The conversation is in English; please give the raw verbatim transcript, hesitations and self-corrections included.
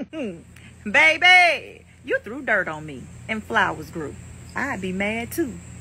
Baby, you threw dirt on me and flowers grew. I'd be mad too.